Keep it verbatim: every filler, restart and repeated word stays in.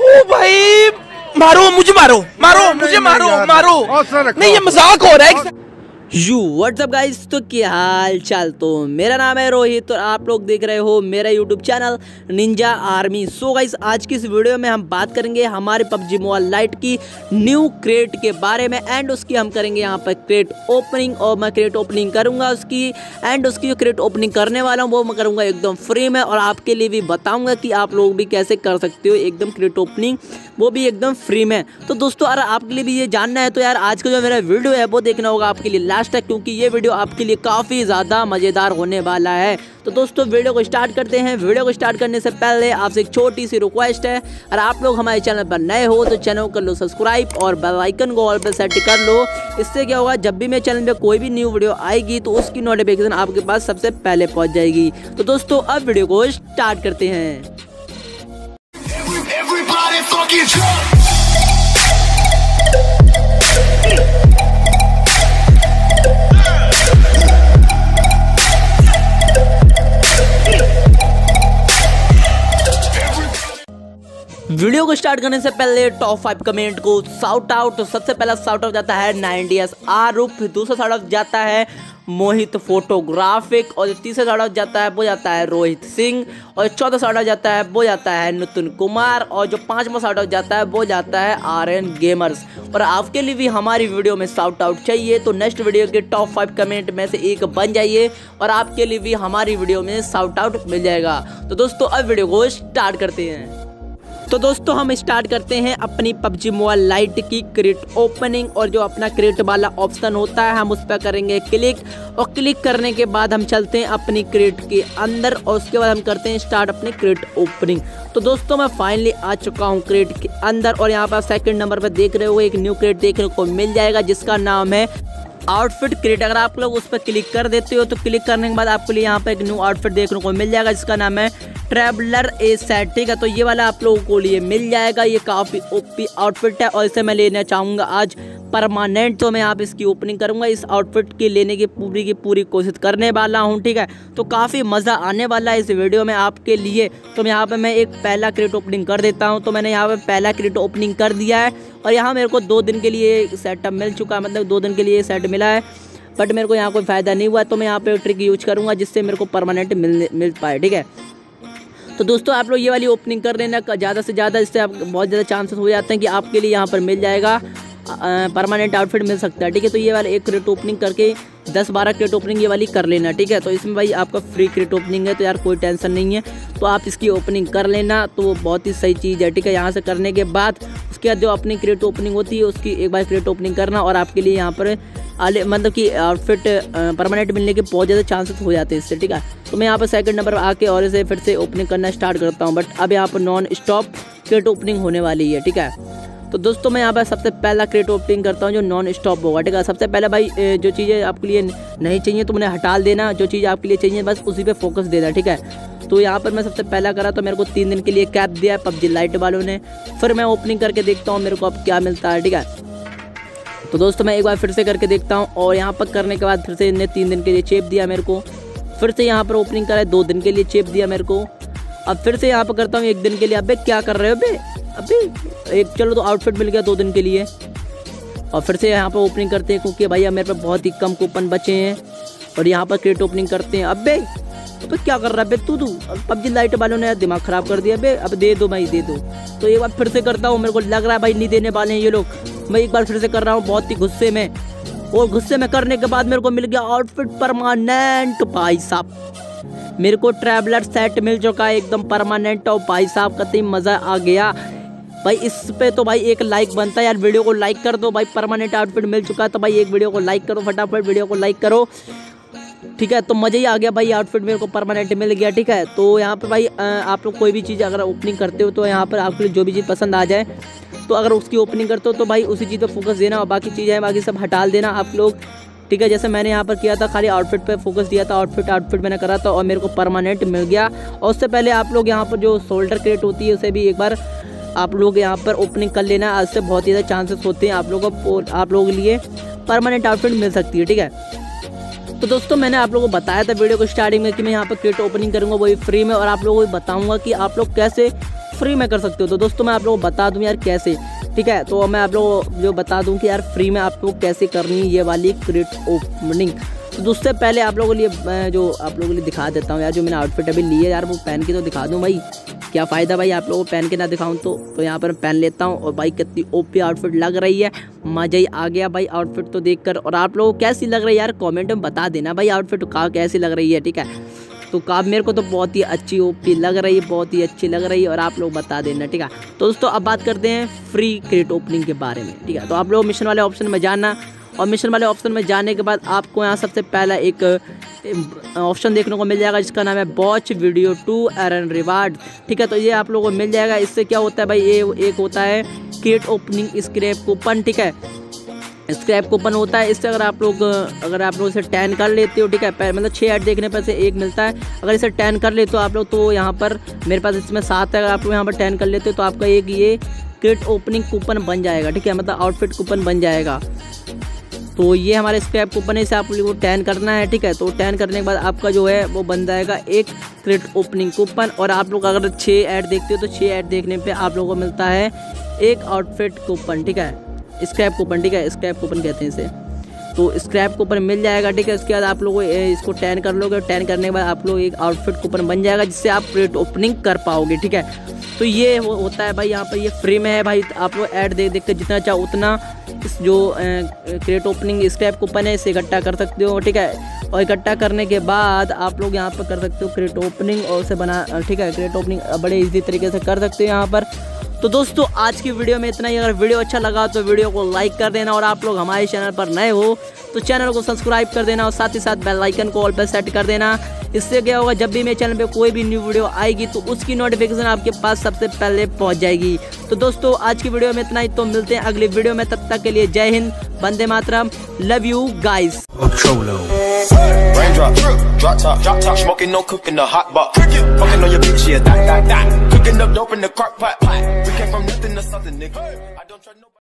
ओ भाई मारो मुझे, मारो मारो मुझे, मारो मारो, नहीं ये मजाक हो रहा है। यू व्हाट्सअप गाइस, तो क्या हाल चाल। तो मेरा नाम है रोहित और आप लोग देख रहे हो मेरा YouTube channel ninja army. So guys, आज की इस वीडियो में हम बात करेंगे हमारे पबजी मोबाइल लाइट की न्यू क्रेट के बारे में एंड उसकी हम करेंगे यहाँ पर क्रेट ओपनिंग। और मैं क्रेट ओपनिंग करूँगा उसकी एंड उसकी जो क्रेट ओपनिंग करने वाला हूँ वो मैं करूँगा एकदम फ्री में, और आपके लिए भी बताऊँगा कि आप लोग भी कैसे कर सकते हो एकदम क्रेट ओपनिंग, वो भी एकदम फ्री में। तो दोस्तों अगर आपके लिए भी ये जानना है तो यार आज का जो मेरा वीडियो है वो देखना होगा आपके लिए लास्ट तक, क्योंकि ये वीडियो आपके लिए काफ़ी ज़्यादा मज़ेदार होने वाला है। तो दोस्तों वीडियो को स्टार्ट करते हैं। वीडियो को स्टार्ट करने से पहले आपसे एक छोटी सी रिक्वेस्ट है, अगर आप लोग हमारे चैनल पर नए हो तो चैनल को कर लो सब्सक्राइब और बेल आइकन को ऑल पर सेट कर लो। इससे क्या होगा, जब भी मेरे चैनल पे कोई भी न्यू वीडियो आएगी तो उसकी नोटिफिकेशन आपके पास सबसे पहले पहुँच जाएगी। तो दोस्तों अब वीडियो को स्टार्ट करते हैं। वीडियो को स्टार्ट करने से पहले टॉप फाइव कमेंट को साउट आउट। तो सबसे पहला साउट आउट जाता है नाइनटी एस आरूप, फिर दूसरा साउट आउट जाता है मोहित फोटोग्राफिक, और तीसरा साउट आउट जाता है वो जाता है रोहित सिंह, और चौथा साउट आउट जाता है वो जाता है नितिन कुमार, और जो पांचवा साउट आउट जाता है वो जाता है आर एन गेमर्स। और आपके लिए भी हमारी वीडियो में साउट आउट चाहिए तो नेक्स्ट वीडियो के टॉप फाइव कमेंट में से एक बन जाइए और आपके लिए भी हमारी वीडियो में साउट आउट मिल जाएगा। तो दोस्तों अब वीडियो को स्टार्ट करते हैं। तो दोस्तों हम स्टार्ट करते हैं अपनी पबजी मोबाइल लाइट की क्रेट ओपनिंग, और जो अपना क्रेट वाला ऑप्शन होता है हम उस पर करेंगे क्लिक, और क्लिक करने के बाद हम चलते हैं अपनी क्रेट के अंदर और उसके बाद हम करते हैं स्टार्ट अपनी क्रेट ओपनिंग। तो दोस्तों मैं फाइनली आ चुका हूं क्रेट के अंदर, और यहाँ पर सेकंड नंबर पर देख रहे हो एक न्यू क्रेट देखने को मिल जाएगा जिसका नाम है आउटफिट क्रेट। अगर आप लोग उस पर क्लिक कर देते हो तो क्लिक करने के बाद आपके लिए यहाँ पर एक न्यू आउटफिट देखने को मिल जाएगा जिसका नाम है ट्रैवलर ए सेट। ठीक है, तो ये वाला आप लोगों को लिए मिल जाएगा। ये काफ़ी ओपी आउटफिट है और इसे मैं लेना चाहूँगा आज परमानेंट, तो मैं यहाँ पे इसकी ओपनिंग करूँगा। इस आउटफिट की लेने की पूरी की पूरी कोशिश करने वाला हूँ। ठीक है, तो काफ़ी मज़ा आने वाला है इस वीडियो में आपके लिए। तो यहाँ पे मैं एक पहला क्रेट ओपनिंग कर देता हूँ। तो मैंने यहाँ पे पहला क्रेट ओपनिंग कर दिया है और यहाँ मेरे को दो दिन के लिए सेटअप मिल चुका है, मतलब दो दिन के लिए सेट मिला है, बट मेरे को यहाँ कोई फ़ायदा नहीं हुआ। तो मैं यहाँ पर ट्रिक यूज करूँगा जिससे मेरे को परमानेंट मिल मिल पाए। ठीक है, तो दोस्तों आप लोग ये वाली ओपनिंग कर लेना ज़्यादा से ज़्यादा, इससे आप बहुत ज़्यादा चांसेस हो जाते हैं कि आपके लिए यहाँ पर मिल जाएगा परमानेंट आउटफिट मिल सकता है। ठीक है, तो ये वाला एक क्रेट ओपनिंग करके दस बारह क्रेट ओपनिंग ये वाली कर लेना। ठीक है, तो इसमें भाई आपका फ्री क्रेट ओपनिंग है तो यार कोई टेंशन नहीं है, तो आप इसकी ओपनिंग कर लेना, तो वो बहुत ही सही चीज़ है। ठीक है, यहाँ से करने के बाद उसके बाद जो अपनी क्रेट ओपनिंग होती है उसकी एक बार क्रेट ओपनिंग करना, और आपके लिए यहाँ पर आले मतलब कि आउटफिट परमानेंट मिलने के बहुत ज़्यादा चांसेस हो जाते हैं इससे। ठीक है, तो मैं यहाँ पर सेकंड नंबर पर आके और इसे फिर से ओपनिंग करना स्टार्ट करता हूँ, बट अब यहाँ पर नॉन स्टॉप क्रेट ओपनिंग होने वाली है। ठीक है, तो दोस्तों मैं यहाँ पर सबसे पहला क्रेट ओपनिंग करता हूँ जो नॉन स्टॉप होगा। ठीक है, सबसे पहले भाई जो चीज़ें आपके लिए नहीं चाहिए तो उन्हें हटा देना, जो चीज़ आपके लिए चाहिए बस उसी पे फोकस देना। ठीक है, तो यहाँ पर मैं सबसे पहला करा तो मेरे को तीन दिन के लिए कैप दिया है पबजी लाइट वालों ने। फिर मैं ओपनिंग करके देखता हूँ मेरे को अब क्या मिलता है। ठीक है, तो दोस्तों मैं एक बार फिर से करके देखता हूँ, और यहाँ पर करने के बाद फिर से इन्हें तीन दिन के लिए चेप दिया मेरे को। फिर से यहाँ पर ओपनिंग करा दो दिन के लिए चेप दिया मेरे को। अब फिर से यहाँ पर करता हूँ एक दिन के लिए। अबे क्या कर रहे हो बे, अबे एक चलो तो आउटफिट मिल गया दो दिन के लिए। और फिर से यहाँ पर ओपनिंग करते हैं क्योंकि भाई अब मेरे पे बहुत ही कम कूपन बचे हैं, और यहाँ पर क्रेट ओपनिंग करते हैं। अबे अबे क्या कर रहा है बे तू तू पबजी लाइट वालों ने दिमाग ख़राब कर दिया बे। अब दे दो भाई दे दो। तो एक बार फिर से करता हूँ, मेरे को लग रहा है भाई नहीं देने वाले हैं ये लोग। मैं एक बार फिर से कर रहा हूँ बहुत ही गुस्से में, और गुस्से में करने के बाद मेरे को मिल गया आउटफिट परमानेंट। भाई साहब मेरे को ट्रैवलर सेट मिल चुका है एकदम परमानेंट, और भाई साहब कतई मज़ा आ गया भाई। इस पे तो भाई एक लाइक बनता है यार, वीडियो को लाइक कर दो भाई। परमानेंट आउटफिट मिल चुका है तो भाई एक वीडियो को लाइक करो, फटाफट वीडियो को लाइक करो। ठीक है, तो मज़ा ही आ गया भाई, आउटफिट मेरे को परमानेंट मिल गया। ठीक है, तो यहाँ पर भाई आप लोग कोई भी चीज़ अगर ओपनिंग करते हो तो यहाँ पर आपके लिए जो भी चीज़ पसंद आ जाए तो अगर उसकी ओपनिंग करते हो तो भाई उसी चीज़ पर फोकस देना, और बाकी चीज़ें हैं बाकी सब हटा देना आप लोग। ठीक है, जैसे मैंने यहाँ पर किया था खाली आउटफिट पे फोकस दिया था, आउटफिट आउटफिट मैंने करा था और मेरे को परमानेंट मिल गया। और उससे पहले आप लोग यहाँ पर जो शोल्डर क्रेट होती है उसे भी एक बार आप लोग यहाँ पर ओपनिंग कर लेना, आज से बहुत ज़्यादा चांसेस होते हैं आप लोगों को आप लोगों के लिए परमानेंट आउटफिट मिल सकती है। ठीक है, तो दोस्तों मैंने आप लोगों को बताया था वीडियो को स्टार्टिंग में कि मैं यहाँ पर क्रेट ओपनिंग करूँगा वही फ्री में, और आप लोगों को बताऊँगा कि आप लोग कैसे फ्री में कर सकते हो। तो दोस्तों मैं आप लोगों को बता दूं यार कैसे, ठीक है। तो मैं आप लोगों को जो बता दूं कि यार फ्री में आप लोग कैसे करनी है ये वाली क्रेट ओपनिंग। तो उससे पहले आप लोगों के लिए मैं जो आप लोगों के लिए दिखा देता हूँ यार, जो मैंने आउटफिट अभी ली है यार वो पहन के तो दिखा दूँ भाई, क्या फ़ायदा भाई आप लोगों को पहन के ना दिखाऊं तो तो यहाँ पर पहन लेता हूँ। और भाई कितनी ओपी आउटफिट लग रही है, मज़ा ही आ गया भाई आउटफिट तो देखकर। और आप लोगों को कैसी लग रही है यार कमेंट में बता देना भाई आउटफिट का कैसी लग रही है, ठीक है। तो काब मेरे को तो बहुत ही अच्छी ओपी लग रही है, बहुत ही अच्छी लग रही है, और आप लोग बता देना, ठीक है। तो दोस्तों अब बात करते हैं फ्री क्रेट ओपनिंग के बारे में, ठीक है। तो आप लोग मिशन वाले ऑप्शन में जाना, और मिशन वाले ऑप्शन में जाने के बाद आपको यहाँ सबसे पहला एक ऑप्शन देखने को मिल जाएगा जिसका नाम है watch video to earn reward, ठीक है। तो ये आप लोगों को मिल जाएगा। इससे क्या होता है भाई, ये एक होता है क्रेट ओपनिंग स्क्रैप कूपन, ठीक है। स्क्रैप कूपन होता है, इससे अगर आप लोग अगर आप लोग इसे टेन कर लेते हो, ठीक है, मतलब छः ऐड देखने पर से एक मिलता है। अगर इसे टेन कर लेते हो आप लोग तो यहाँ पर मेरे पास इसमें सात है, अगर आप लोग यहाँ पर टेन कर लेते हो तो आपका एक ये क्रेट ओपनिंग कूपन बन जाएगा, ठीक है, मतलब आउटफिट कूपन बन जाएगा। तो ये हमारे स्क्रैप कूपन है, इसे आप लोगों को टेन करना है, ठीक है। तो टेन करने के बाद आपका जो है वो बन जाएगा एक क्रेट ओपनिंग कूपन। और आप लोग अगर छः ऐड देखते हो तो छः ऐड देखने पे आप लोगों को मिलता है एक आउटफिट कूपन, ठीक है, स्क्रैप कूपन, ठीक है, स्क्रैप कूपन कहते हैं इसे। तो स्क्रैप कूपन मिल जाएगा, ठीक है। उसके बाद आप लोग इसको टेन कर लोगे, टेन करने के बाद आप लोग एक आउटफिट कूपन बन जाएगा जिससे आप क्रेट ओपनिंग कर पाओगे, ठीक है। तो ये हो, होता है भाई, यहाँ पर ये फ्री में है भाई। आप लोग ऐड देख देख कर जितना चाहो उतना इस जो क्रेट ओपनिंग स्क्रैप कूपन है इसे इकट्ठा कर सकते हो, ठीक है। और इकट्ठा करने के बाद आप लोग यहाँ पर कर सकते हो क्रेट ओपनिंग, और उसे बना, ठीक है, क्रेट ओपनिंग बड़े इजी तरीके से कर सकते हो यहाँ पर। तो दोस्तों आज की वीडियो में इतना ही। अगर वीडियो अच्छा लगा तो वीडियो को लाइक कर देना, और आप लोग हमारे चैनल पर नए हो तो चैनल को सब्सक्राइब कर देना, और साथ ही साथ बेल आइकन को ऑल पर सेट कर देना। इससे क्या होगा, जब भी मेरे चैनल पे कोई भी न्यू वीडियो आएगी तो उसकी नोटिफिकेशन आपके पास सबसे पहले पहुंच जाएगी। तो दोस्तों आज की वीडियो में इतना ही, तो मिलते हैं अगली वीडियो में, तब तक के लिए जय हिंद, वंदे मातरम, love you guys. Raindrop, drop top, drop top, smoking, no cooking, the hot box. Fucking on your bitch, yeah, that, that, that. Cooking up dope in the crock pot. We came from nothing to something, nigga. I don't try nobody.